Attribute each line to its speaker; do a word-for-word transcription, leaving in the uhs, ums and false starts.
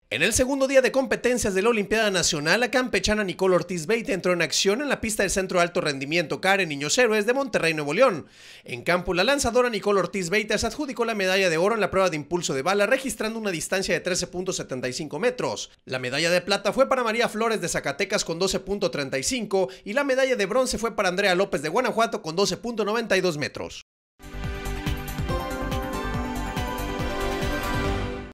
Speaker 1: En el segundo día de competencias de la Olimpiada Nacional, la campechana Nicole Ortiz Beite entró en acción en la pista del Centro de Alto Rendimiento Karen Niños Héroes de Monterrey, Nuevo León. En campo, la lanzadora Nicole Ortiz Beite se adjudicó la medalla de oro en la prueba de impulso de bala, registrando una distancia de trece punto setenta y cinco metros. La medalla de plata fue para María Flores de Zacatecas con doce punto treinta y cinco y la medalla de bronce fue para Andrea López de Guanajuato con doce punto noventa y dos metros.